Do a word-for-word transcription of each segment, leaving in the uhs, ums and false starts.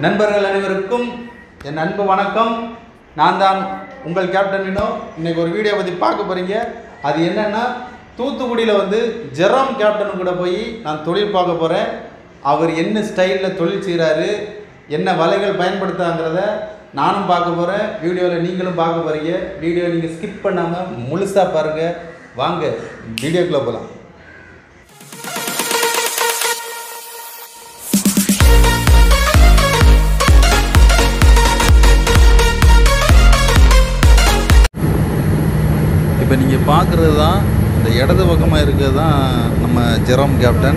நண்பர்கள் அனைவருக்கும் என் அன்பு வணக்கம். நான் தான் உங்கள் கேப்டன் வினோ. இன்றைக்கி ஒரு வீடியோ பற்றி பார்க்க போகிறீங்க. அது என்னென்னா, தூத்துக்குடியில் வந்து ஜெரோம் கேப்டன் கூட போய் நான் தொழில் பார்க்க போகிறேன். அவர் என்ன ஸ்டைலில் தொழில் செய்கிறாரு, என்ன வலைகள் பயன்படுத்தாங்கிறத நானும் பார்க்க போகிறேன். வீடியோவில் நீங்களும் பார்க்க போகிறீங்க. வீடியோ நீங்கள் ஸ்கிப் பண்ணாமல் முழுசாக பாருங்கள். வாங்க வீடியோக்குள்ளே போகலாம். இப்போ நீங்கள் பார்க்குறது தான் இந்த இடது பக்கமாக இருக்கிறது தான் நம்ம ஜெரோம் கேப்டன்.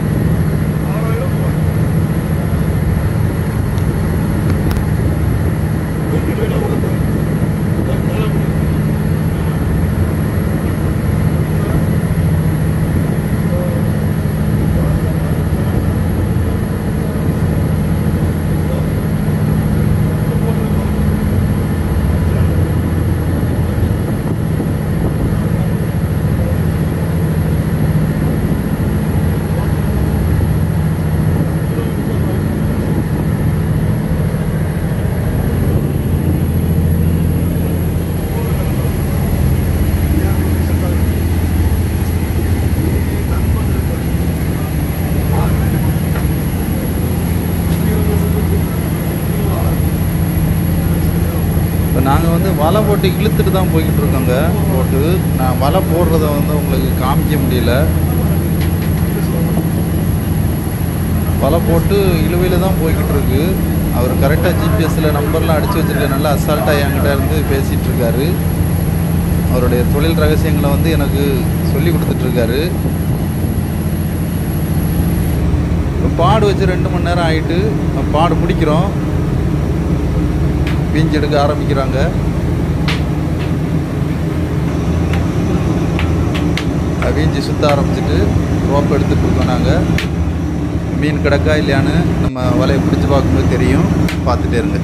நாங்கள் வந்து வலை போட்டு இழுத்துட்டு தான் போய்கிட்டு இருக்கோங்க. போட்டு நான் வலை போடுறத வந்து உங்களுக்கு காமிக்க முடியல. வலை போட்டு இழுவையில் தான் போய்கிட்டு இருக்கு. அவர் கரெக்டாக ஜிபிஎஸ்சில் நம்பர்லாம் அடித்து வச்சுருக்க, நல்லா அசால்ட்டாக என்கிட்ட இருந்து பேசிகிட்டு இருக்காரு. அவருடைய தொழில் ரகசியங்களை வந்து எனக்கு சொல்லி கொடுத்துட்ருக்காரு. இப்போ பாடு வச்சு ரெண்டு மணி நேரம் ஆகிட்டு பாடு பிடிக்கிறோம். வீஞ்சி எடுக்க ஆரம்பிக்கிறாங்க. வீஞ்சி சுற்ற ஆரம்பிச்சுட்டு ரோப் எடுத்துகிட்டு இருக்கோம். நாங்கள் மீன் கிடக்கா இல்லையான்னு நம்ம வலையை பிடிச்சி பார்க்கும்போது தெரியும். பார்த்துட்டே இருங்க.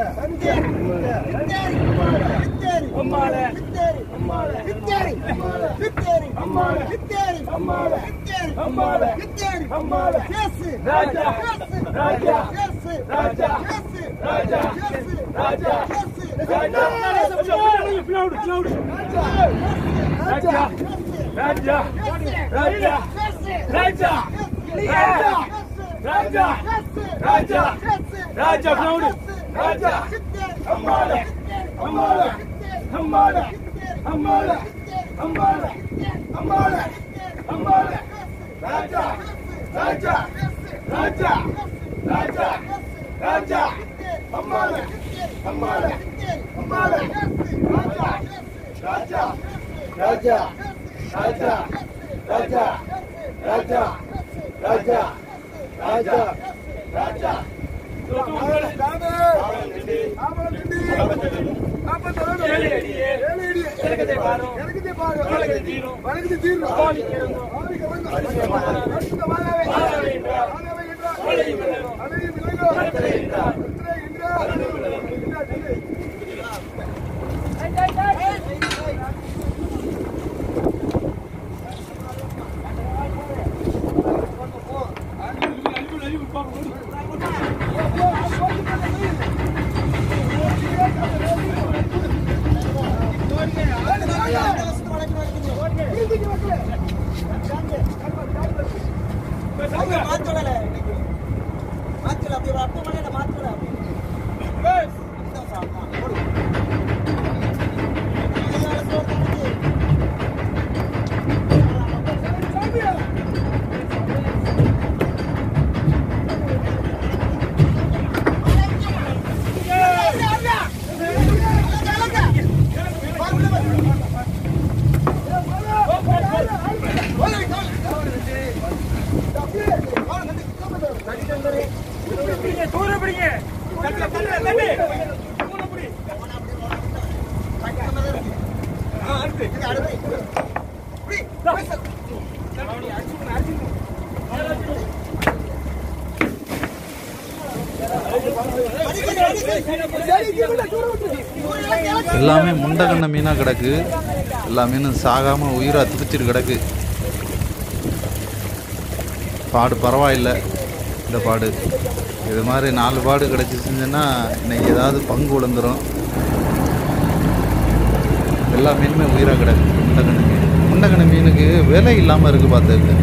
எல்லாமே முண்டகண்ண மீனாக கிடக்கு. எல்லா மீனும் சாகாமல் உயிராக துடிச்சிட்டு கிடக்கு. பாடு பரவாயில்லை. இந்த பாடு இது மாதிரி நாலு பாடு கிடச்சிச்சுன்னா இன்றைக்கி ஏதாவது பங்கு விழுந்துடும். எல்லா மீனுமே உயிராக கிடக்கு. முண்டகண்ண மீன் முண்டகண்ண மீனுக்கு விலை இல்லாமல் இருக்குது பார்த்துருக்கு.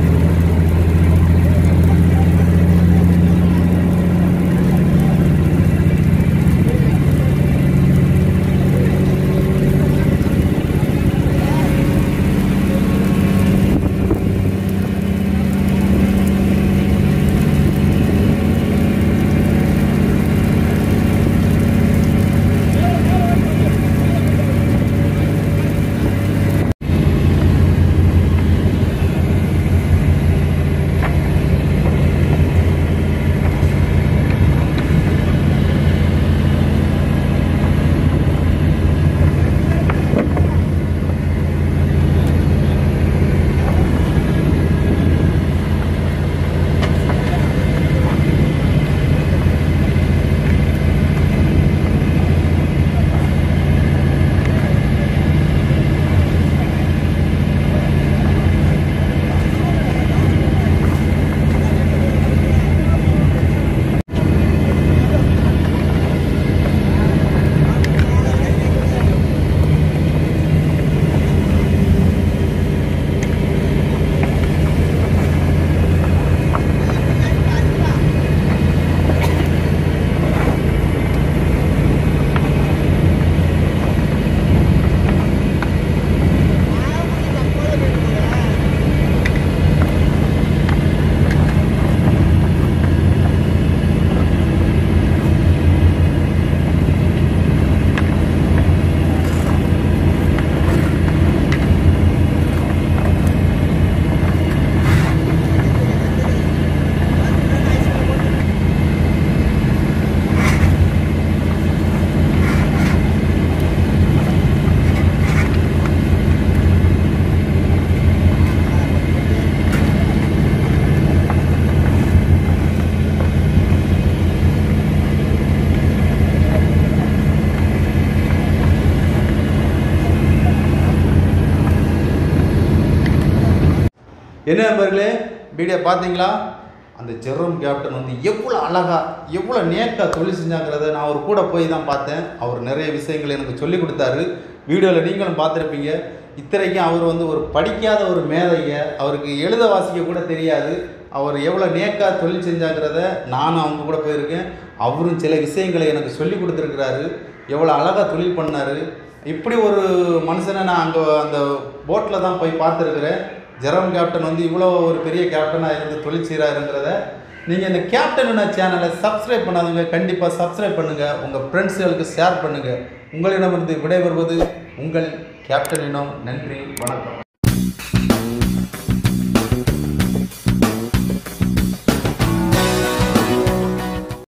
என்ன நண்பர்களே, வீடியோ பார்த்தீங்களா? அந்த ஜெரோம் கேப்டன் வந்து எவ்வளோ அழகாக எவ்வளோ நேக்காக தொழில் செஞ்சாங்கிறத நான் அவர் கூட போய் தான் பார்த்தேன். அவர் நிறைய விஷயங்கள் எனக்கு சொல்லி கொடுத்தாரு. வீடியோவில் நீங்களும் பார்த்துருப்பீங்க. இத்தனைக்கும் அவர் வந்து ஒரு படிக்காத ஒரு மேதைங்க, அவருக்கு எழுத வாசிக்க கூட தெரியாது. அவர் எவ்வளோ நேக்காக தொழில் செஞ்சாங்கிறத நானும் அவங்க கூட போயிருக்கேன். அவரும் சில விஷயங்களை எனக்கு சொல்லி கொடுத்துருக்கிறாரு. எவ்வளோ அழகாக தொழில் பண்ணார். இப்படி ஒரு மனுஷனை நான் அங்கே அந்த போட்டில் தான் போய் பார்த்துருக்குறேன். ஜெரோம் கேப்டன் வந்து இவ்வளோ ஒரு பெரிய கேப்டனாக இருந்து தொழில் செய்கிறாருங்கிறத நீங்கள் இந்த கேப்டன் வினோ சேனலை சப்ஸ்கிரைப் பண்ணாதவங்க கண்டிப்பாக சப்ஸ்கிரைப் பண்ணுங்கள். உங்கள் ஃப்ரெண்ட்ஸுகளுக்கு ஷேர் பண்ணுங்கள். உங்களிடமிருந்து விடைபெறுவது உங்கள் கேப்டன் வினோ. நன்றி, வணக்கம்.